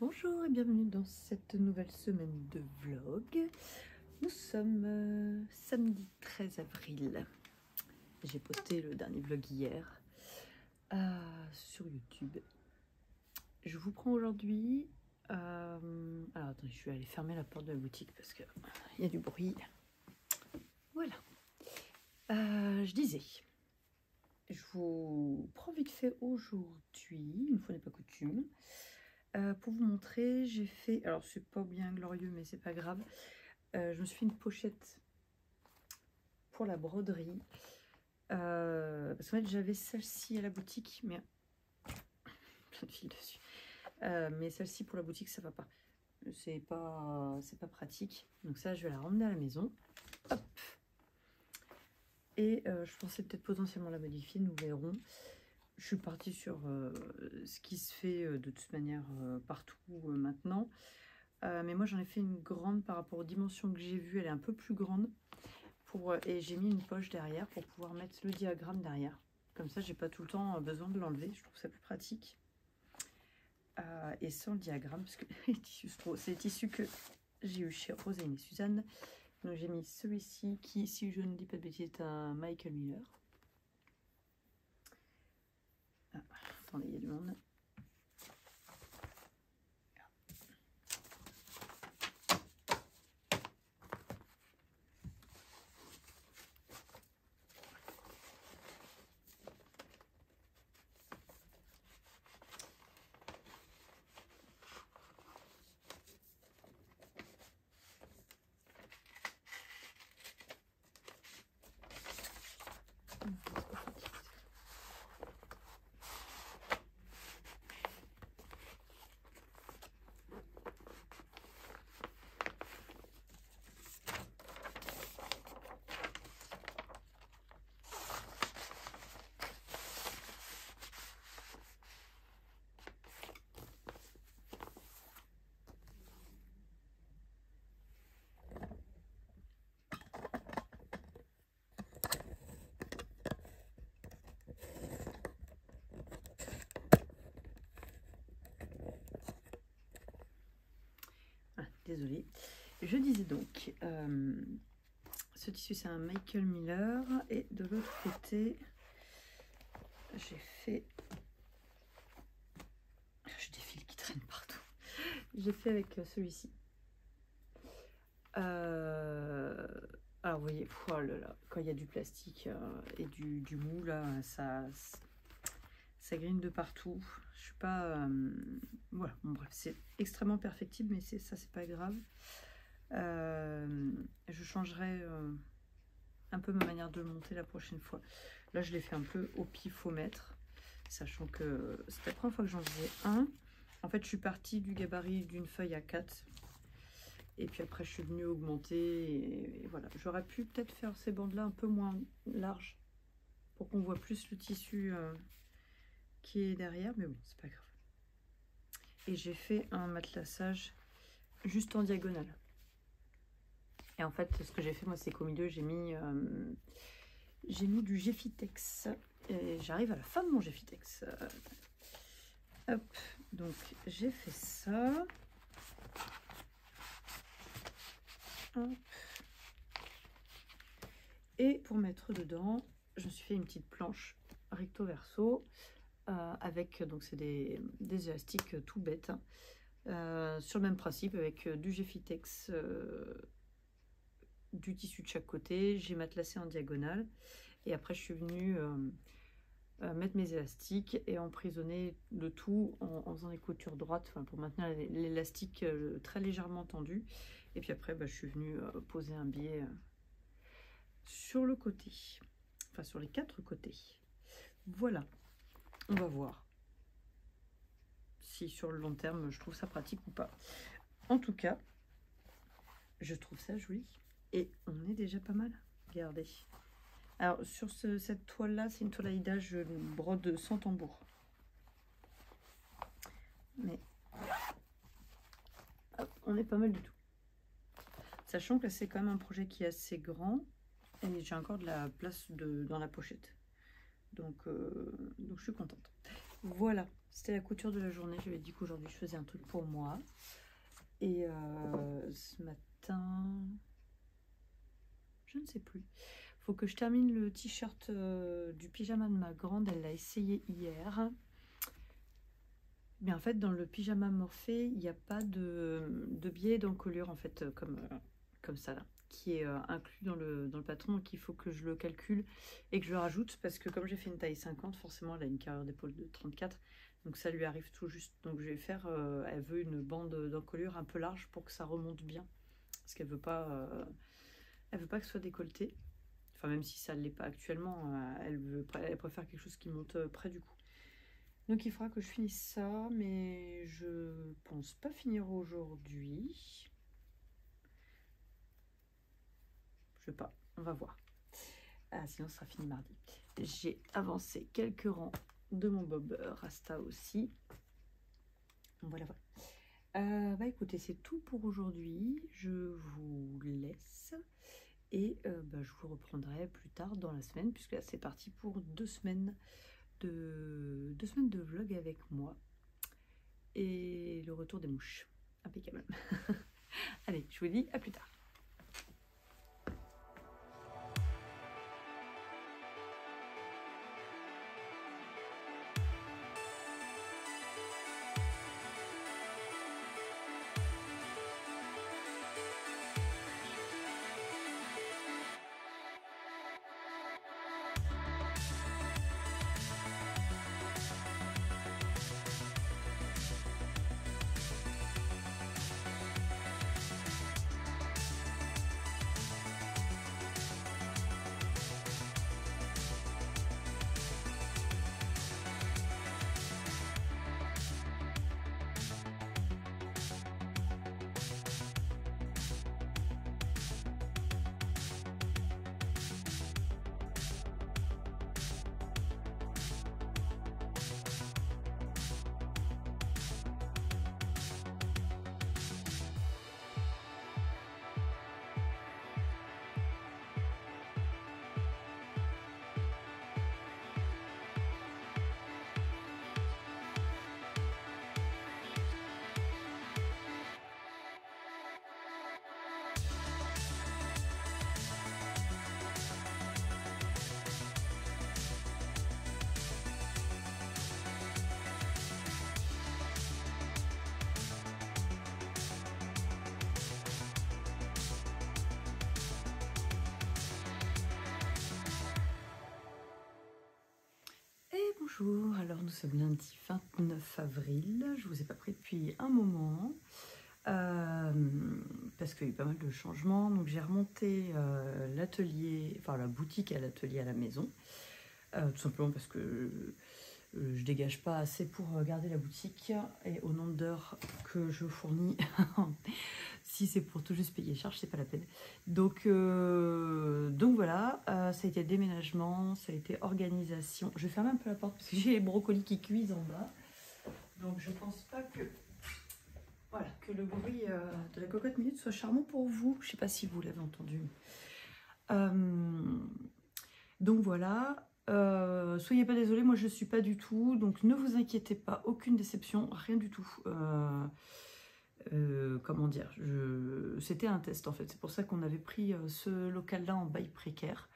Bonjour et bienvenue dans cette nouvelle semaine de vlog. Nous sommes samedi 13 avril. J'ai posté le dernier vlog hier sur YouTube. Je vous prends aujourd'hui... alors attendez, je vais aller fermer la porte de la boutique parce qu'il y a du bruit. Voilà. Je disais... Je vous prends vite fait aujourd'hui, une fois n'est pas coutume, pour vous montrer, j'ai fait, alors c'est pas bien glorieux mais c'est pas grave, je me suis fait une pochette pour la broderie, parce qu'en fait j'avais celle-ci à la boutique, mais plein de fils dessus, mais celle-ci pour la boutique ça va pas, c'est pas pratique, donc ça je vais la ramener à la maison, hop. Et je pensais peut-être potentiellement la modifier, nous verrons. Je suis partie sur ce qui se fait de toute manière partout maintenant. Mais moi j'en ai fait une grande par rapport aux dimensions que j'ai vues. Elle est un peu plus grande. Et j'ai mis une poche derrière pour pouvoir mettre le diagramme derrière. Comme ça j'ai pas tout le temps besoin de l'enlever. Je trouve ça plus pratique. Et sans le diagramme, parce que c'est les tissus que j'ai eu chez Rosaline et Suzanne. Donc j'ai mis celui-ci qui, si je ne dis pas de bêtises, est un Michael Miller. Ah, attendez, il y a du monde. Désolée. Je disais donc, ce tissu c'est un Michael Miller et de l'autre côté, j'ai fait, j'ai des fils qui traînent partout. J'ai fait avec celui-ci. Alors vous voyez, oh là là, quand il y a du plastique et du mou là, ça grine de partout. Je suis pas, voilà, bon, bref, c'est extrêmement perfectible, mais ça c'est pas grave. Je changerai un peu ma manière de le monter la prochaine fois. Là je l'ai fait un peu au pifomètre, sachant que c'était la première fois que j'en faisais un. En fait je suis partie du gabarit d'une feuille à 4 et puis après je suis venue augmenter et voilà. J'aurais pu peut-être faire ces bandes là un peu moins larges pour qu'on voit plus le tissu qui est derrière, mais bon c'est pas grave. Et j'ai fait un matelassage juste en diagonale. Et en fait, ce que j'ai fait, moi, c'est qu'au milieu, j'ai mis du Geffitex. Et j'arrive à la fin de mon Geffitex. Hop, donc j'ai fait ça. Hop. Et pour mettre dedans, je me suis fait une petite planche recto verso avec, donc c'est des élastiques tout bêtes. Sur le même principe, avec du Geffitex. Du tissu de chaque côté, j'ai matelassé en diagonale et après je suis venue mettre mes élastiques et emprisonner le tout en faisant des coutures droites, enfin, pour maintenir l'élastique très légèrement tendu. Et puis après je suis venue poser un biais sur le côté, enfin sur les 4 côtés. Voilà, on va voir si sur le long terme je trouve ça pratique ou pas. En tout cas, je trouve ça joli. Et on est déjà pas mal. Regardez. Alors, sur cette toile-là, c'est une toile Aïda, je brode sans tambour. Mais, hop, on est pas mal du tout. Sachant que c'est quand même un projet qui est assez grand. Et j'ai encore de la place dans la pochette. Donc je suis contente. Voilà, c'était la couture de la journée. Je lui ai dit qu'aujourd'hui je faisais un truc pour moi. Et ce matin, je ne sais plus. Faut que je termine le t-shirt du pyjama de ma grande. Elle l'a essayé hier. Mais en fait, dans le pyjama Morphée, il n'y a pas de biais d'encolure, en fait, comme ça, là, qui est inclus dans le patron. Donc, il faut que je le calcule et que je le rajoute, parce que comme j'ai fait une taille 50, forcément, elle a une carrure d'épaule de 34. Donc, ça lui arrive tout juste. Donc, je vais faire, elle veut une bande d'encolure un peu large pour que ça remonte bien. Parce qu'elle veut pas que ce soit décolleté. Enfin, même si ça ne l'est pas actuellement, elle préfère quelque chose qui monte près du cou. Donc il faudra que je finisse ça, mais je pense pas finir aujourd'hui. Je sais pas, on va voir. Ah, sinon ce sera fini mardi. J'ai avancé quelques rangs de mon bob Rasta aussi. Voilà, voilà. Bah écoutez, c'est tout pour aujourd'hui. Je vous laisse. Et je vous reprendrai plus tard dans la semaine, puisque là c'est parti pour 2 semaines de vlog avec moi. Et le retour des mouches. Impeccable. Allez, je vous dis à plus tard. Bonjour, alors nous sommes lundi 29 avril, je vous ai pas pris depuis un moment, parce qu'il y a eu pas mal de changements, donc j'ai remonté l'atelier, enfin la boutique à l'atelier à la maison, tout simplement parce que je dégage pas assez pour garder la boutique, et au nombre d'heures que je fournis, si c'est pour tout juste payer les charges, c'est pas la peine. Donc voilà, ça a été déménagement, ça a été organisation. Je ferme un peu la porte parce que j'ai les brocolis qui cuisent en bas. Donc je pense pas que, voilà, que le bruit de la cocotte minute soit charmant pour vous. Je sais pas si vous l'avez entendu. Donc voilà. Soyez pas désolés, moi je suis pas du tout. Donc ne vous inquiétez pas, aucune déception, rien du tout. Comment dire, c'était un test en fait, c'est pour ça qu'on avait pris ce local là en bail précaire,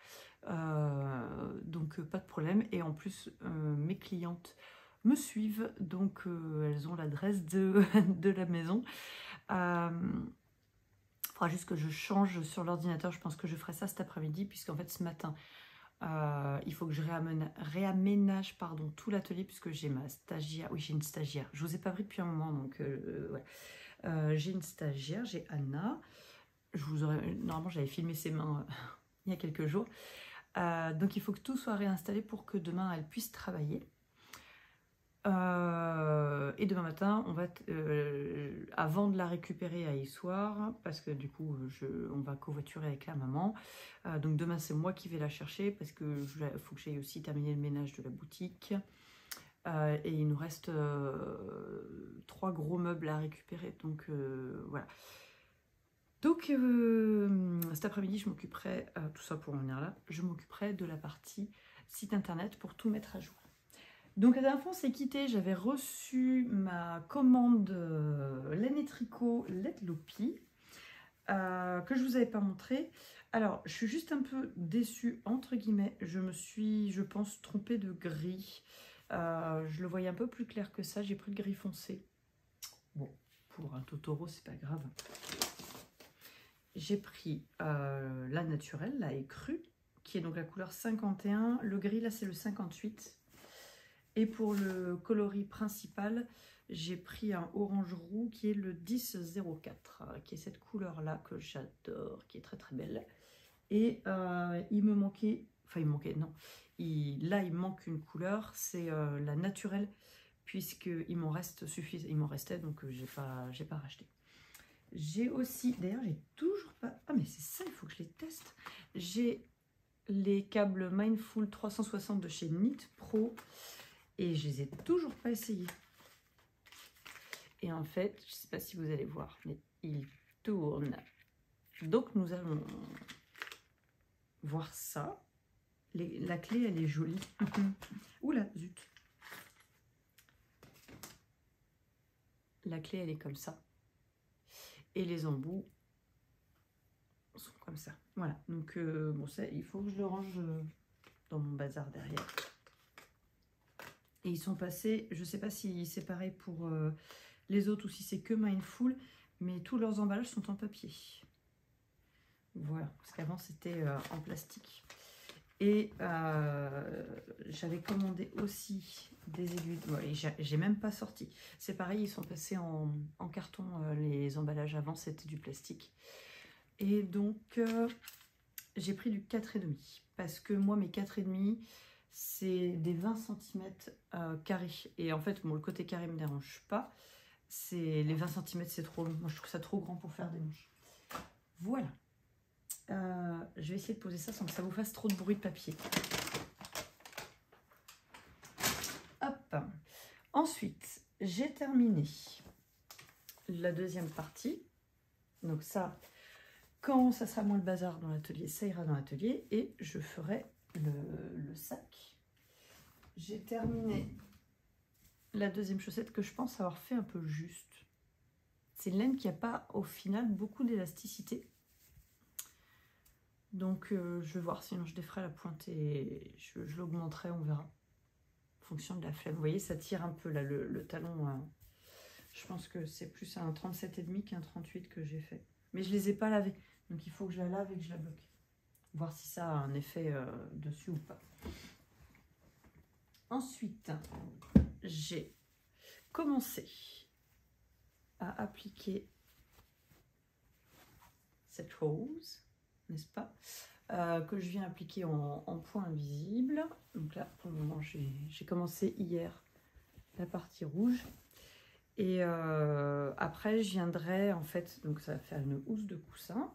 donc pas de problème. Et en plus mes clientes me suivent, donc elles ont l'adresse de la maison. Faudra juste que je change sur l'ordinateur, je pense que je ferai ça cet après-midi, puisqu'en fait ce matin il faut que je réaménage pardon, tout l'atelier, puisque j'ai ma stagiaire. Oui, j'ai une stagiaire, je vous ai pas pris depuis un moment, donc ouais. J'ai une stagiaire, j'ai Anna. Normalement, j'avais filmé ses mains il y a quelques jours. Donc, il faut que tout soit réinstallé pour que demain, elle puisse travailler. Et demain matin, on va avant de la récupérer à Issoire, parce que du coup, on va covoiturer avec la maman. Donc, demain, c'est moi qui vais la chercher, parce que faut que j'aille aussi terminer le ménage de la boutique. Et il nous reste 3 gros meubles à récupérer, donc voilà. Donc cet après-midi je m'occuperai, tout ça pour en venir là, je m'occuperai de la partie site internet pour tout mettre à jour. Donc la dernière fois on s'est quitté, j'avais reçu ma commande laine et tricot Let Loopy que je vous avais pas montré. Alors je suis juste un peu déçue entre guillemets, je me suis je pense trompée de gris. Je le voyais un peu plus clair que ça, j'ai pris le gris foncé. Bon, pour un Totoro c'est pas grave. J'ai pris la naturelle, la écrue, qui est donc la couleur 51. Le gris là c'est le 58. Et pour le coloris principal, j'ai pris un orange roux qui est le 1004, qui est cette couleur-là que j'adore, qui est très très belle. Et il me manquait, enfin il me manquait, non, là il manque une couleur, c'est la naturelle, puisqu'il m'en reste suffisant, il m'en restait, donc j'ai pas racheté. J'ai aussi, d'ailleurs j'ai toujours pas, ah mais c'est ça, il faut que je les teste. J'ai les câbles Mindful 360 de chez Knit Pro. Et je les ai toujours pas essayés. Et en fait, je ne sais pas si vous allez voir, mais ils tournent. Donc nous allons voir ça. La clé, elle est jolie. Oula, zut. La clé, elle est comme ça. Et les embouts sont comme ça. Voilà. Donc, bon, ça, il faut que je le range dans mon bazar derrière. Et ils sont passés, je ne sais pas si c'est pareil pour les autres ou si c'est que Mindful, mais tous leurs emballages sont en papier. Voilà, parce qu'avant c'était en plastique. Et j'avais commandé aussi des aiguilles. Ouais, j'ai même pas sorti. C'est pareil, ils sont passés en carton. Les emballages avant c'était du plastique. Et donc j'ai pris du 4,5 parce que moi mes 4,5 c'est des 20 cm carrés. Et en fait, bon, le côté carré ne me dérange pas. Les 20 cm, c'est trop long. Moi, je trouve ça trop grand pour faire des manches. Voilà. Je vais essayer de poser ça sans que ça vous fasse trop de bruit de papier. Hop. Ensuite, j'ai terminé la deuxième partie. Donc ça, quand ça sera moins le bazar dans l'atelier, ça ira dans l'atelier. Et je ferai le sac. J'ai terminé la deuxième chaussette que je pense avoir fait un peu juste. C'est une laine qui n'a pas au final beaucoup d'élasticité. Donc je vais voir, sinon je déferai la pointe et je l'augmenterai, on verra. En fonction de la flemme. Vous voyez, ça tire un peu là, le talon. Je pense que c'est plus un 37,5 qu'un 38 que j'ai fait. Mais je ne les ai pas lavés. Donc il faut que je la lave et que je la bloque. Voir si ça a un effet dessus ou pas. Ensuite, j'ai commencé à appliquer cette rose, n'est-ce pas, que je viens appliquer en point invisible. Donc là, pour le moment, j'ai commencé hier la partie rouge. Et après, je viendrai, en fait, donc ça va faire une housse de coussin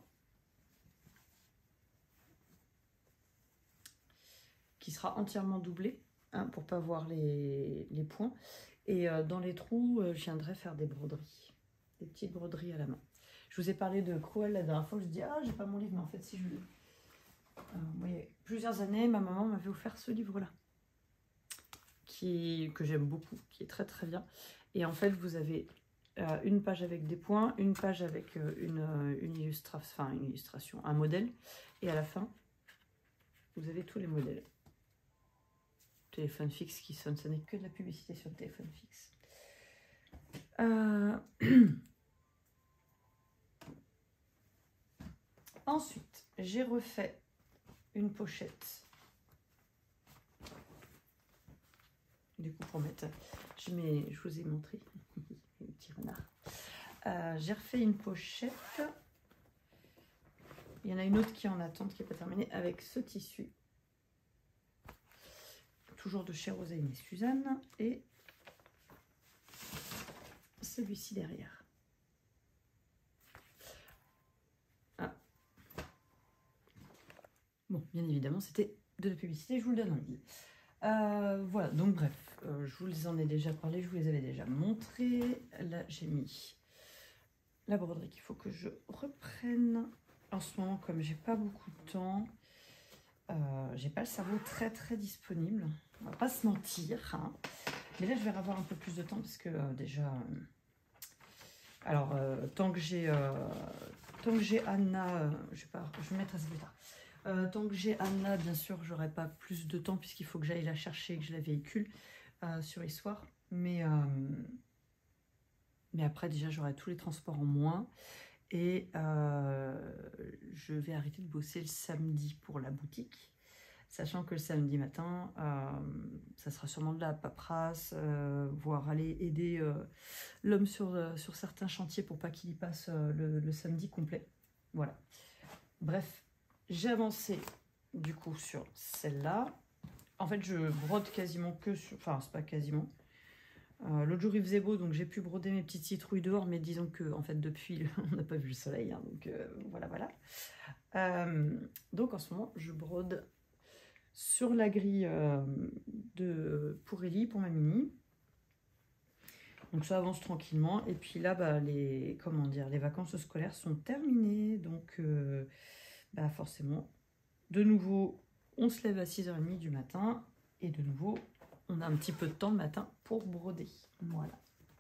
qui sera entièrement doublée, hein, pour ne pas voir les points. Et dans les trous, je viendrai faire des broderies, des petites broderies à la main. Je vous ai parlé de Cruel la dernière fois, je dis ah j'ai pas mon livre, mais en fait si je l'ai. Vous voyez, plusieurs années, ma maman m'avait offert ce livre-là, que j'aime beaucoup, qui est très très bien. Et en fait, vous avez une page avec des points, une page avec une illustration, un modèle, et à la fin, vous avez tous les modèles. Téléphone fixe qui sonne, ce n'est que de la publicité sur le téléphone fixe. Ensuite, j'ai refait une pochette. Du coup, pour mettre, je vous ai montré, le petit renard. J'ai refait une pochette. Il y en a une autre qui est en attente, qui n'est pas terminée, avec ce tissu. Toujours de chez Rosaline et Suzanne. Et celui-ci derrière. Ah. Bon, bien évidemment, c'était de la publicité, je vous le donne en mille. Voilà, donc bref, je vous en ai déjà parlé, je vous les avais déjà montrés. Là, j'ai mis la broderie qu'il faut que je reprenne. En ce moment, comme j'ai pas beaucoup de temps, j'ai pas le cerveau très disponible. On va pas se mentir, hein. Mais là, je vais avoir un peu plus de temps parce que déjà... alors, tant que j'ai Anna... je vais mettre ça plus tard. Tant que j'ai Anna, bien sûr, j'aurai pas plus de temps puisqu'il faut que j'aille la chercher et que je la véhicule sur les soirs. Mais après, déjà, j'aurai tous les transports en moins. Et je vais arrêter de bosser le samedi pour la boutique. Sachant que le samedi matin, ça sera sûrement de la paperasse, voire aller aider l'homme sur certains chantiers pour pas qu'il y passe le samedi complet. Voilà. Bref, j'ai avancé du coup sur celle-là. En fait, je brode quasiment que sur... Enfin, c'est pas quasiment. L'autre jour, il faisait beau, donc j'ai pu broder mes petites citrouilles dehors, mais disons que, en fait, depuis, on n'a pas vu le soleil, hein, donc voilà, voilà. Donc, en ce moment, je brode sur la grille pour Ellie, pour ma mini. Donc ça avance tranquillement. Et puis là, bah, les vacances scolaires sont terminées. Donc bah, forcément, de nouveau, on se lève à 6h30 du matin. Et de nouveau, on a un petit peu de temps le matin pour broder. Voilà.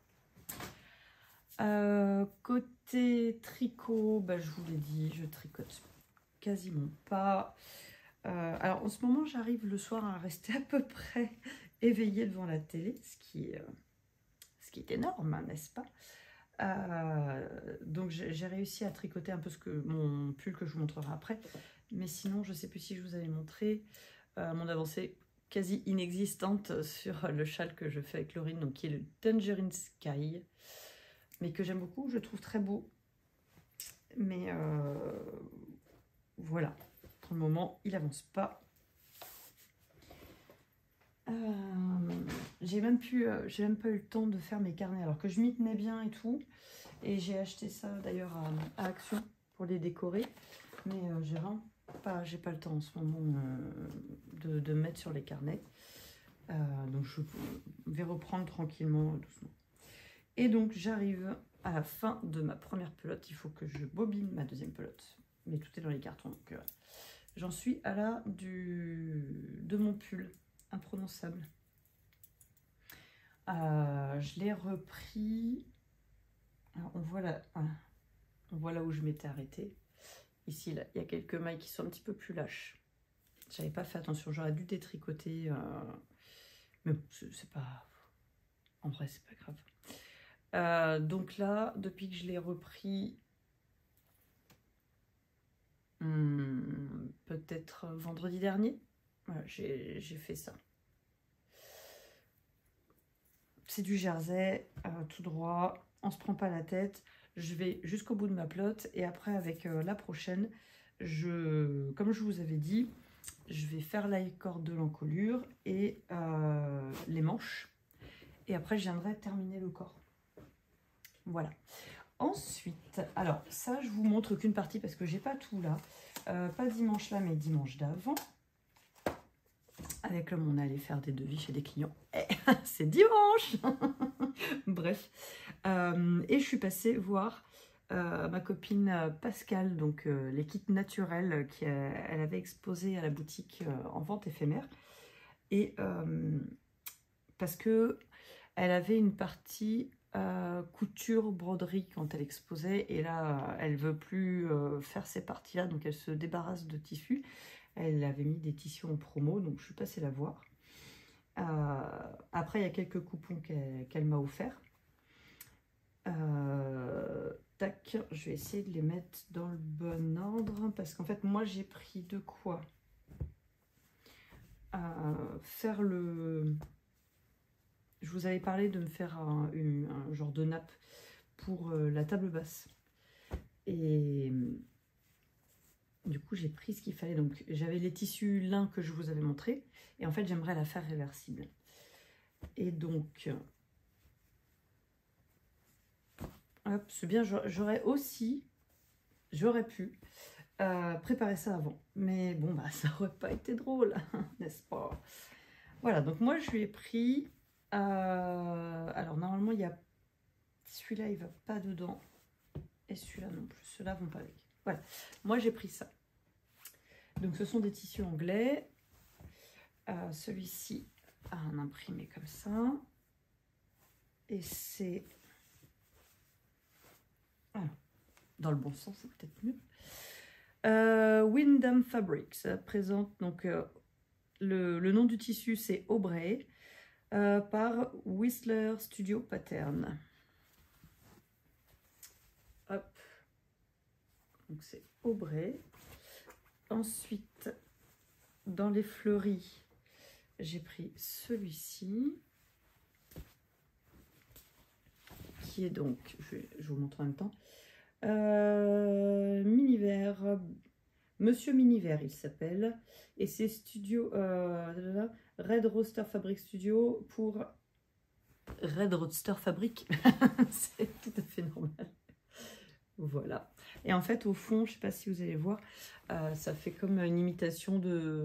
Côté tricot, bah, je vous l'ai dit, je tricote quasiment pas. Alors en ce moment, j'arrive le soir à rester à peu près éveillée devant la télé, ce qui est énorme, hein, n'est-ce pas? Donc j'ai réussi à tricoter un peu mon pull que je vous montrerai après. Mais sinon, je ne sais plus si je vous avais montré mon avancée quasi inexistante sur le châle que je fais avec Laurine, donc qui est le Tangerine Sky, mais que j'aime beaucoup, je trouve très beau. Mais voilà. Pour le moment, il avance pas. J'ai même pas eu le temps de faire mes carnets, alors que je m'y tenais bien et tout. Et j'ai acheté ça d'ailleurs à Action pour les décorer. Mais j'ai pas le temps en ce moment de mettre sur les carnets. Donc je vais reprendre tranquillement, doucement. Et donc j'arrive à la fin de ma première pelote. Il faut que je bobine ma deuxième pelote. Mais tout est dans les cartons. Donc j'en suis à de mon pull imprononçable. Je l'ai repris. Alors, on voit là où je m'étais arrêtée. Ici, là, il y a quelques mailles qui sont un petit peu plus lâches. J'avais pas fait attention, j'aurais dû détricoter. Mais c'est pas... En vrai, c'est pas grave. Donc là, depuis que je l'ai repris, peut-être vendredi dernier, voilà, j'ai fait ça. C'est du jersey, tout droit, on se prend pas la tête. Je vais jusqu'au bout de ma pelote et après avec la prochaine, comme je vous avais dit, je vais faire la corde de l'encolure et les manches. Et après, je viendrai terminer le corps. Voilà. Ensuite, alors ça, je vous montre qu'une partie parce que j'ai pas tout là. Pas dimanche là, mais dimanche d'avant. Avec l'homme, on allait faire des devis chez des clients. C'est dimanche. Bref. Et je suis passée voir ma copine Pascal, donc les kits naturels qu'elle avait exposé à la boutique en vente éphémère. Et parce que elle avait une partie couture, broderie quand elle exposait. Et là, elle veut plus faire ces parties-là, donc elle se débarrasse de tissus. Elle avait mis des tissus en promo, donc je suis passée la voir. Après, il y a quelques coupons qu'elle m'a offerts. Tac, je vais essayer de les mettre dans le bon ordre, parce qu'en fait, moi, j'ai pris de quoi faire le... Je vous avais parlé de me faire un genre de nappe pour la table basse. Et... du coup, j'ai pris ce qu'il fallait. Donc, j'avais les tissus lin que je vous avais montré. Et en fait, j'aimerais la faire réversible. Et donc, hop, c'est bien. J'aurais pu préparer ça avant. Mais bon, bah, ça aurait pas été drôle, n'est-ce pas? Voilà, donc moi, je lui ai pris... alors, normalement, il y a... Celui-là, il va pas dedans. Et celui-là non plus. Ceux-là vont pas avec. Voilà, moi j'ai pris ça. Donc ce sont des tissus anglais. Celui-ci, un imprimé comme ça. Et c'est... Ah, dans le bon sens, c'est peut-être mieux. Windham Fabrics. Ça présente donc le nom du tissu, c'est Aubrey, par Whistler Studio Pattern. Hop. Donc c'est Aubrey. Ensuite, dans les fleuris, j'ai pris celui-ci, qui est donc, je vous montre en même temps, Miniver, Monsieur Miniver il s'appelle, et c'est Studio Red Roadster Fabric Studio pour Red Roadster Fabric. C'est tout à fait normal. Voilà. Et en fait, au fond, je ne sais pas si vous allez voir, ça fait comme une imitation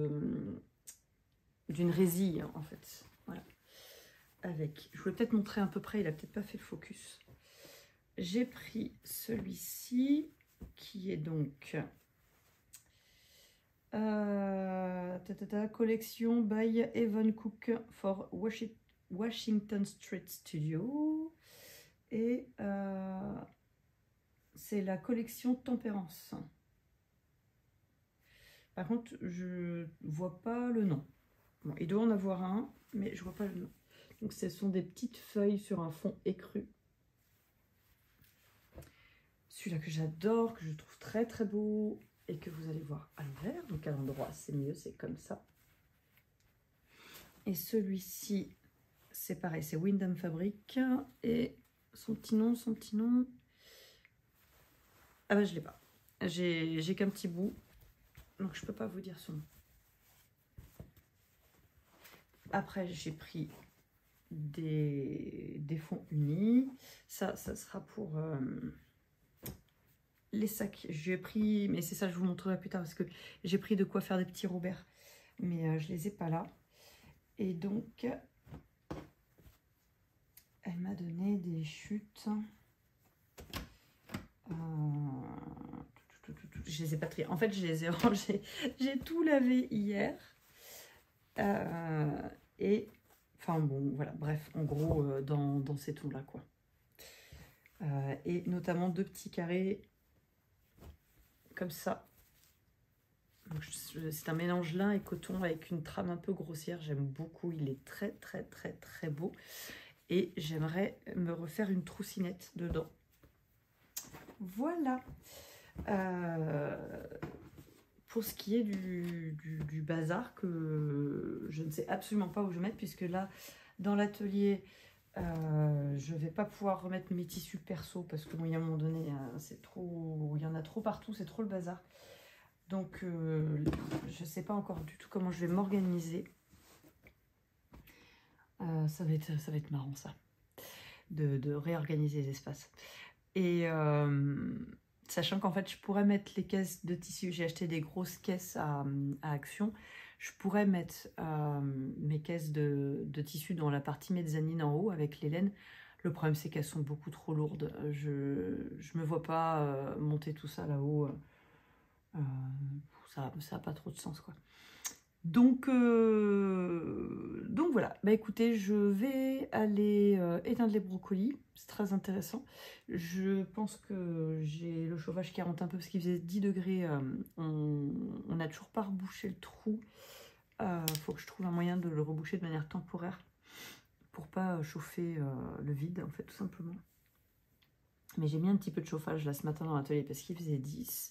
d'une résille, en fait. Voilà. Avec, je voulais peut-être montrer à peu près, il n'a peut-être pas fait le focus. J'ai pris celui-ci, qui est donc collection by Evan Cook for Washington Street Studio. Et c'est la collection Tempérance. Par contre, je vois pas le nom. Bon, il doit en avoir un, mais je vois pas le nom. Donc, ce sont des petites feuilles sur un fond écru. Celui-là que j'adore, que je trouve très très beau et que vous allez voir à l'envers. Donc, à l'endroit, c'est mieux, c'est comme ça. Et celui-ci, c'est pareil, c'est Windham Fabric. Et son petit nom. Ah bah, je l'ai pas. J'ai qu'un petit bout. Donc, je peux pas vous dire son nom. Après, j'ai pris des fonds unis. Ça sera pour les sacs. J'ai pris, mais c'est ça, je vous montrerai plus tard parce que j'ai pris de quoi faire des petits Robert. Mais je les ai pas là. Et donc, elle m'a donné des chutes. Je les ai pas triés. En fait, je les ai rangés. J'ai tout lavé hier. Et enfin bon, voilà, bref, en gros, dans ces tons-là, quoi. Et notamment 2 petits carrés comme ça. C'est un mélange lin et coton avec une trame un peu grossière. J'aime beaucoup, il est très très très très beau. Et j'aimerais me refaire une troussinette dedans. Voilà. Pour ce qui est du bazar, que je ne sais absolument pas où je vais mettre, puisque là, dans l'atelier, je ne vais pas pouvoir remettre mes tissus perso, parce que bon, il y a un moment donné, c'est trop, il y en a trop partout, c'est trop le bazar. Donc, je ne sais pas encore du tout comment je vais m'organiser. Ça va être marrant, ça, de réorganiser les espaces. Et sachant qu'en fait, je pourrais mettre les caisses de tissu. J'ai acheté des grosses caisses à Action. Je pourrais mettre mes caisses de tissu dans la partie mezzanine en haut avec les laines. Le problème, c'est qu'elles sont beaucoup trop lourdes. Je me vois pas monter tout ça là-haut. Ça n'a pas trop de sens, quoi. Donc voilà, bah écoutez, je vais aller éteindre les brocolis, c'est très intéressant. Je pense que j'ai le chauffage qui rentre un peu parce qu'il faisait 10 degrés, on n'a toujours pas rebouché le trou. Faut que je trouve un moyen de le reboucher de manière temporaire pour pas chauffer le vide, en fait, tout simplement. Mais j'ai mis un petit peu de chauffage là ce matin dans l'atelier parce qu'il faisait 10.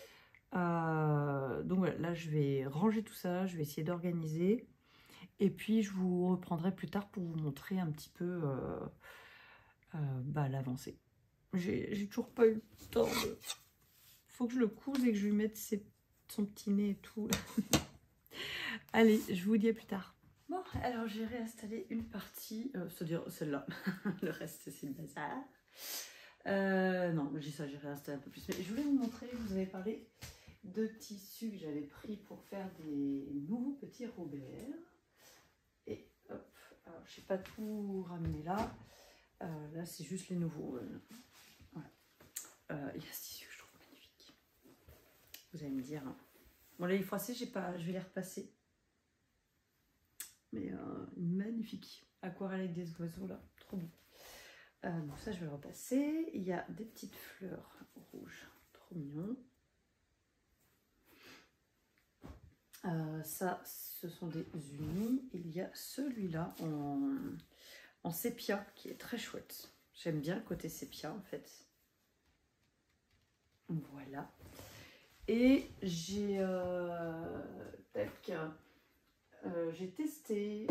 Donc voilà, là je vais ranger tout ça, je vais essayer d'organiser et puis je vous reprendrai plus tard pour vous montrer un petit peu l'avancée. J'ai toujours pas eu le temps de... Faut que je le couse et que je lui mette son petit nez et tout. Allez, je vous dis à plus tard. Bon, alors j'ai réinstallé une partie, c'est-à-dire celle-là. Le reste c'est le bazar. Non, je dis ça, j'ai réinstallé un peu plus. Mais je voulais vous montrer, vous avez parlé de tissus que j'avais pris pour faire des nouveaux petits Robert. Et hop, alors je n'ai pas tout ramené là. Là, c'est juste les nouveaux. Voilà. Il y a ce tissu que je trouve magnifique. Vous allez me dire. Hein. Bon, là, les froissés, je vais les repasser. mais magnifique. Aquarelle avec des oiseaux là, trop beau. Donc ça je vais le repasser. Il y a des petites fleurs rouges, trop mignon. Ça ce sont des unis. Il y a celui-là en sépia qui est très chouette. J'aime bien le côté sépia en fait. Voilà. Et j'ai testé.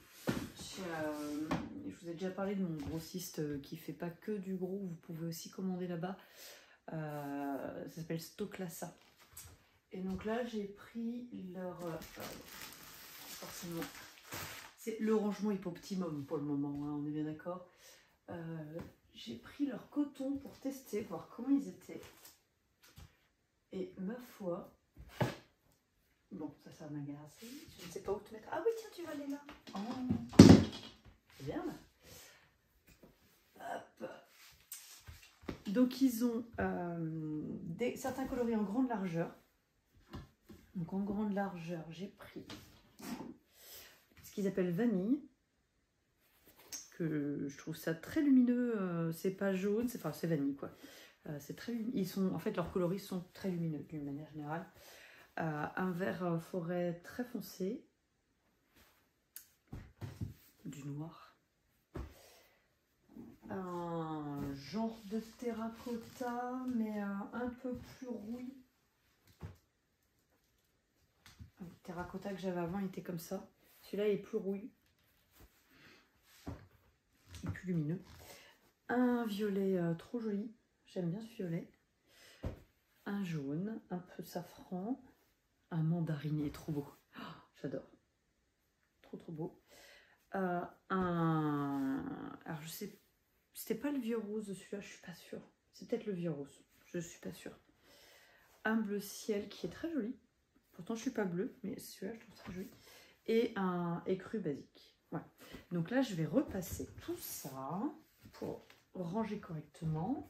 Je vous ai déjà parlé de mon grossiste qui fait pas que du gros. Vous pouvez aussi commander là-bas. Ça s'appelle Stocklassa. Et donc là, j'ai pris leur... forcément, c'est le rangement hypo-optimum pour le moment, hein, on est bien d'accord. J'ai pris leur coton pour tester, voir comment ils étaient. Et ma foi... Bon, ça va m'agacer. Je ne sais pas où te mettre. Ah oui, tiens, tu vas aller là. Oh, c'est bien là. Hop. Donc ils ont certains coloris en grande largeur. Donc en grande largeur, j'ai pris ce qu'ils appellent vanille, que je trouve ça très lumineux. C'est pas jaune, c'est vanille quoi. C'est très, en fait leurs coloris sont très lumineux d'une manière générale. Un vert forêt très foncé, du noir, un genre de terracotta mais un peu plus rouille. Le terracotta que j'avais avant il était comme ça. Celui-là il est plus rouille et plus lumineux. Un violet trop joli, j'aime bien ce violet. Un jaune, un peu safran. Un mandarinier trop beau. Oh, j'adore. Trop beau. Alors je sais, c'était pas le vieux rose de celui-là, je suis pas sûre. C'est peut-être le vieux rose, je suis pas sûre. Un bleu ciel qui est très joli. Pourtant je suis pas bleue, mais celui-là je trouve très joli. Et un écru basique. Voilà. Donc là je vais repasser tout ça pour ranger correctement.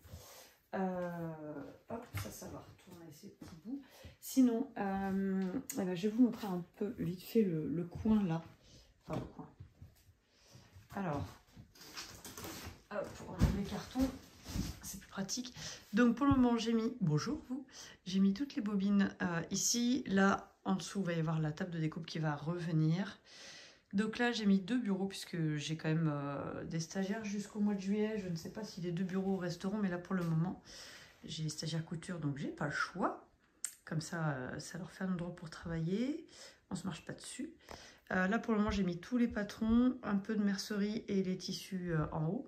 Hop, ça va retourner ces petits bouts. Sinon, je vais vous montrer un peu vite fait le coin là. Enfin, le coin. Alors, pour enlever les cartons, c'est plus pratique. Donc pour le moment, j'ai mis, bonjour vous, j'ai mis toutes les bobines ici. Là, en dessous, il va y avoir la table de découpe qui va revenir. Donc là, j'ai mis 2 bureaux puisque j'ai quand même des stagiaires jusqu'au mois de juillet. Je ne sais pas si les 2 bureaux resteront, mais là pour le moment, j'ai les stagiaires couture, donc j'ai pas le choix. Comme ça, ça leur fait un endroit pour travailler. On se marche pas dessus. Là pour le moment, j'ai mis tous les patrons, un peu de mercerie et les tissus en haut.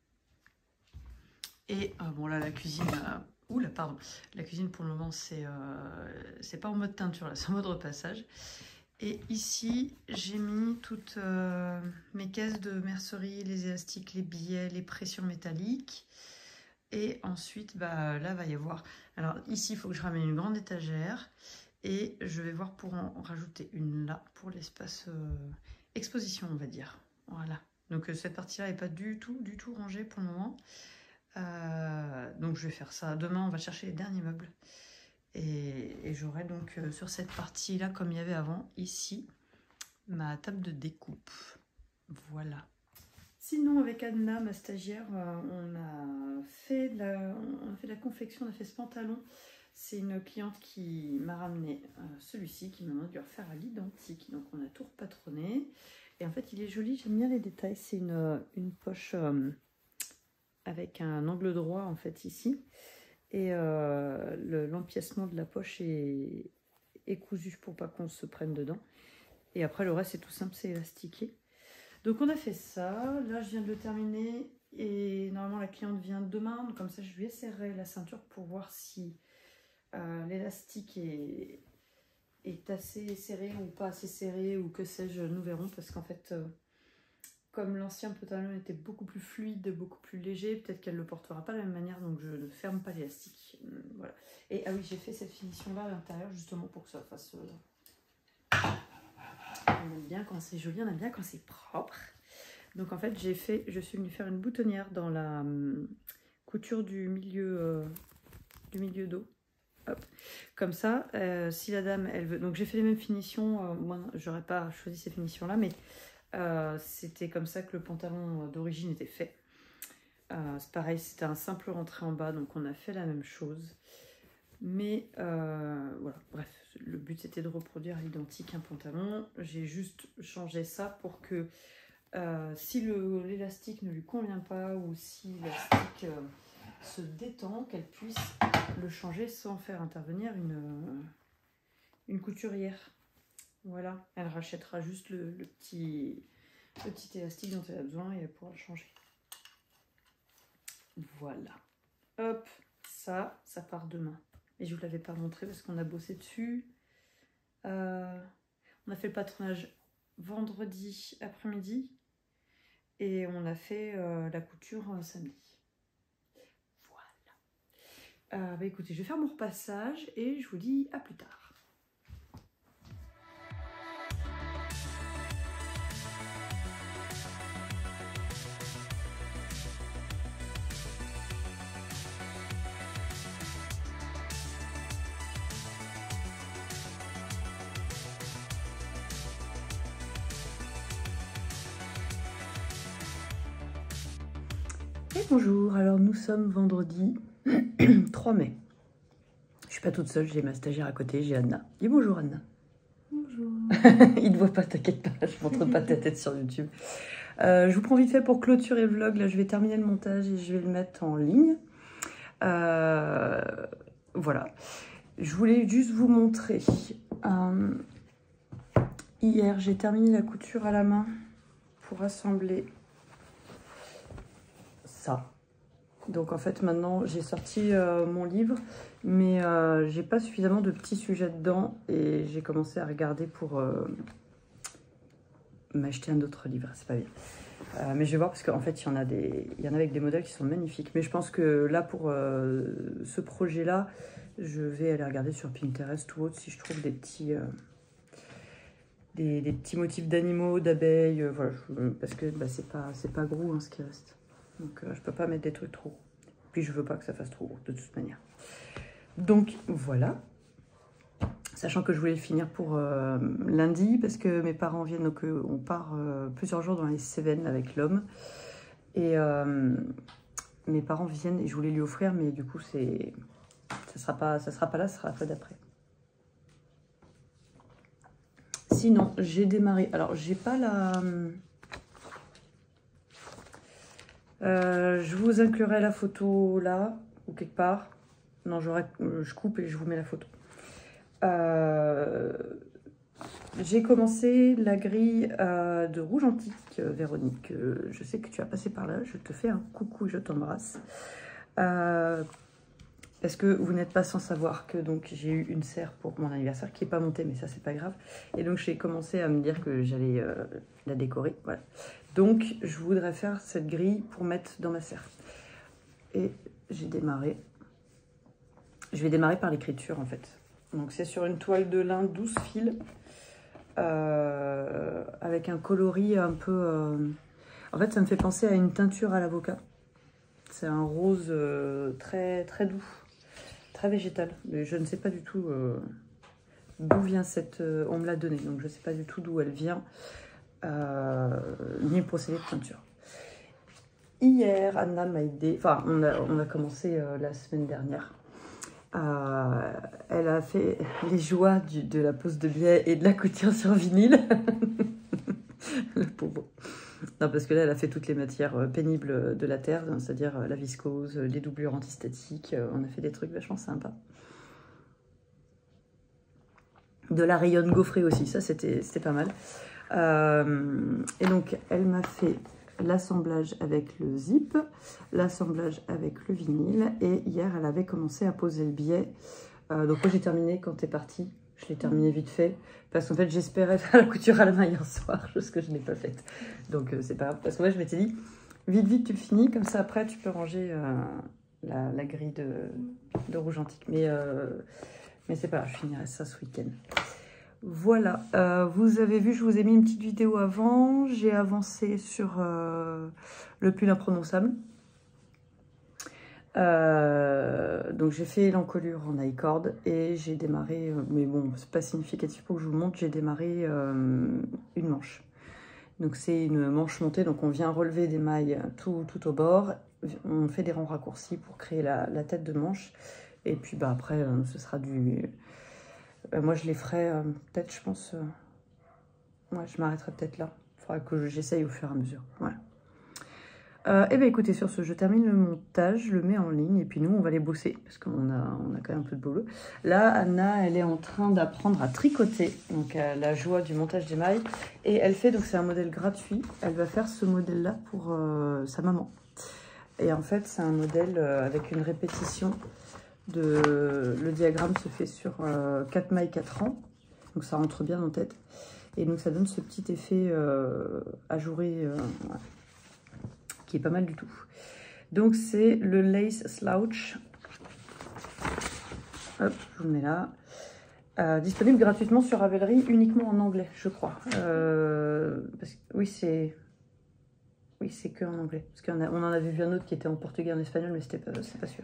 Et bon là, la cuisine... oula, pardon. La cuisine pour le moment, c'est pas en mode teinture, là, c'est en mode repassage. Et ici, j'ai mis toutes mes caisses de mercerie, les élastiques, les billets, les pressions métalliques. Et ensuite, là, va y avoir... Alors ici, il faut que je ramène une grande étagère. Et je vais voir pour en rajouter une là, pour l'espace exposition, on va dire. Voilà. Donc cette partie-là n'est pas du tout rangée pour le moment. Donc je vais faire ça. Demain, on va chercher les derniers meubles. Et j'aurai donc sur cette partie-là, comme il y avait avant, ici, ma table de découpe. Voilà. Sinon, avec Anna, ma stagiaire, on a fait de la confection, on a fait ce pantalon. C'est une cliente qui m'a ramené celui-ci, qui m'a demandé de lui refaire à l'identique. Donc on a tout repatronné. Et en fait, il est joli, j'aime bien les détails. C'est une poche avec un angle droit, en fait, ici. Et l'empiècement de la poche est cousu pour pas qu'on se prenne dedans. Et après, le reste, c'est tout simple, c'est élastiqué. Donc on a fait ça. Là, je viens de le terminer. Et normalement, la cliente vient demain. Donc comme ça, je lui essaierai la ceinture pour voir si l'élastique est assez serré ou pas assez serré, ou que sais-je, nous verrons. Parce qu'en fait... comme l'ancien pantalon était beaucoup plus fluide, beaucoup plus léger, peut-être qu'elle ne le portera pas de la même manière, donc je ne ferme pas l'élastique. Voilà. Et ah oui, j'ai fait cette finition-là à l'intérieur, justement pour que ça fasse... On aime bien quand c'est joli, on aime bien quand c'est propre. Donc en fait, je suis venue faire une boutonnière dans la couture du milieu dos. Hop. Comme ça, si la dame, elle veut... Donc j'ai fait les mêmes finitions, moi j'aurais pas choisi ces finitions-là, mais c'était comme ça que le pantalon d'origine était fait. C'est pareil, c'était un simple rentré en bas, donc on a fait la même chose. Mais voilà, bref, le but c'était de reproduire à l'identique un pantalon. J'ai juste changé ça pour que si l'élastique ne lui convient pas ou si l'élastique se détend, qu'elle puisse le changer sans faire intervenir une couturière. Voilà, elle rachètera juste le petit élastique dont elle a besoin et elle pourra le changer. Voilà. Hop, ça part demain. Et je ne vous l'avais pas montré parce qu'on a bossé dessus. On a fait le patronage vendredi après-midi et on a fait la couture samedi. Voilà. Bah écoutez, je vais faire mon repassage et je vous dis à plus tard. Et bonjour, alors nous sommes vendredi 3 mai. Je suis pas toute seule, j'ai ma stagiaire à côté, j'ai Anna. Dis bonjour Anna. Bonjour. Il ne voit pas, t'inquiète pas, je montre pas ta tête sur YouTube. Je vous prends vite fait pour clôturer le vlog. Là, je vais terminer le montage et je vais le mettre en ligne. Voilà. Je voulais juste vous montrer. Hier, j'ai terminé la couture à la main pour assembler ça. Donc en fait, maintenant, j'ai sorti mon livre, mais j'ai pas suffisamment de petits sujets dedans et j'ai commencé à regarder pour m'acheter un autre livre. C'est pas bien. Mais je vais voir parce qu'en fait, il y en a avec des modèles qui sont magnifiques. Mais je pense que là, pour ce projet-là, je vais aller regarder sur Pinterest ou autre si je trouve des petits motifs d'animaux, d'abeilles. Voilà, parce que bah, c'est pas gros hein, ce qui reste. Donc je peux pas mettre des trucs trop gros. Puis je veux pas que ça fasse trop gros de toute manière. Donc voilà. Sachant que je voulais finir pour lundi parce que mes parents viennent, donc on part plusieurs jours dans les Cévennes avec l'homme. Et mes parents viennent et je voulais lui offrir, mais du coup ça sera pas là, ça sera la fois d'après. Sinon, j'ai démarré. Alors j'ai pas la... je vous inclurai la photo là, ou quelque part. Non, je coupe et je vous mets la photo. J'ai commencé la grille de Rouge Antique, Véronique. Je sais que tu as passé par là. Je te fais un coucou et je t'embrasse. Parce que vous n'êtes pas sans savoir que donc j'ai eu une serre pour mon anniversaire qui n'est pas montée, mais ça c'est pas grave. Et donc j'ai commencé à me dire que j'allais la décorer. Voilà. Donc je voudrais faire cette grille pour mettre dans ma serre. Et j'ai démarré. Je vais démarrer par l'écriture en fait. Donc c'est sur une toile de lin 12 fils avec un coloris un peu... En fait ça me fait penser à une teinture à l'avocat. C'est un rose très doux, très végétal. Mais je ne sais pas du tout d'où vient cette... on me l'a donnée, donc je ne sais pas du tout d'où elle vient, ni le procédé de teinture. Hier, Anna m'a aidé, enfin on a commencé la semaine dernière. Elle a fait les joies de la pose de biais et de la couture sur vinyle. Le pauvre. Non, parce que là, elle a fait toutes les matières pénibles de la terre, c'est-à-dire la viscose, les doublures antistatiques. On a fait des trucs vachement sympas. De la rayonne gaufrée aussi, ça c'était pas mal. Et donc, elle m'a fait l'assemblage avec le zip, l'assemblage avec le vinyle. Et hier, elle avait commencé à poser le biais. Donc moi, j'ai terminé quand t'es partie. Je l'ai terminé vite fait. Parce qu'en fait, j'espérais faire la couture à la main hier soir, chose que je n'ai pas faite. Donc, c'est pas grave. Parce que moi, je m'étais dit, vite, tu le finis. Comme ça, après, tu peux ranger la grille de Rouge Antique. Mais c'est pas grave, je finirai ça ce week-end. Voilà. Vous avez vu, je vous ai mis une petite vidéo avant. J'ai avancé sur le pull imprononçable. Donc j'ai fait l'encolure en I-cord et j'ai démarré, mais bon, c'est pas significatif pour que je vous le montre, j'ai démarré une manche. Donc c'est une manche montée, donc on vient relever des mailles tout au bord, on fait des rangs raccourcis pour créer la tête de manche, et puis bah, après ce sera du... moi je les ferai peut-être, je pense, ouais, je m'arrêterai peut-être là, il faudra que j'essaye au fur et à mesure, voilà. Et bien écoutez, sur ce, je termine le montage, je le mets en ligne, et puis nous, on va les bosser, parce qu'on a quand même un peu de boulot. Là, Anna, elle est en train d'apprendre à tricoter, donc la joie du montage des mailles, et elle fait, donc c'est un modèle gratuit, elle va faire ce modèle-là pour sa maman. Et en fait, c'est un modèle avec une répétition, le diagramme se fait sur 4 mailles, 4 rangs, donc ça rentre bien en tête, et donc ça donne ce petit effet ajouré, voilà, qui est pas mal du tout. Donc c'est le Lace Slouch. Hop, je vous le mets là. Disponible gratuitement sur Ravelry, uniquement en anglais, je crois. Oui, c'est que en anglais. Parce qu'on en avait vu un autre qui était en portugais, en espagnol, mais c'est pas sûr.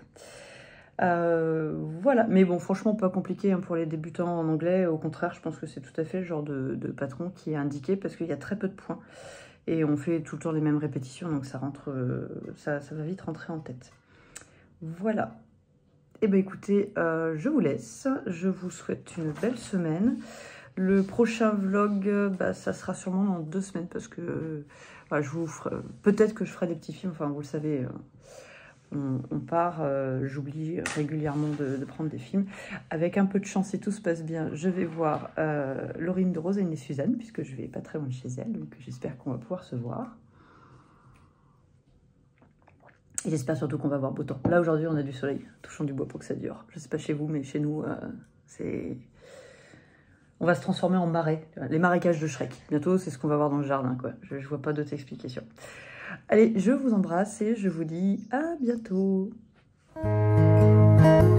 Voilà, mais bon, franchement, pas compliqué hein, pour les débutants en anglais. Au contraire, je pense que c'est tout à fait le genre de patron qui est indiqué parce qu'il y a très peu de points. Et on fait tout le temps les mêmes répétitions, donc ça rentre, ça va vite rentrer en tête. Voilà. Et bien écoutez, je vous laisse. Je vous souhaite une belle semaine. Le prochain vlog, bah, ça sera sûrement dans 2 semaines parce que bah, je vous ferai, peut-être que je ferai des petits films. Enfin, vous le savez, on part. J'oublie régulièrement de prendre des films. Avec un peu de chance, si tout se passe bien, je vais voir Laurine de Rose et Suzanne, puisque je vais pas très loin de chez elle. Donc j'espère qu'on va pouvoir se voir. Et j'espère surtout qu'on va avoir beau temps. Là, aujourd'hui, on a du soleil. Touchons du bois pour que ça dure. Je sais pas chez vous, mais chez nous, c'est... On va se transformer en marais. Les marécages de Shrek. Bientôt, c'est ce qu'on va voir dans le jardin, quoi. Je vois pas d'autre explication. Allez, je vous embrasse et je vous dis à bientôt.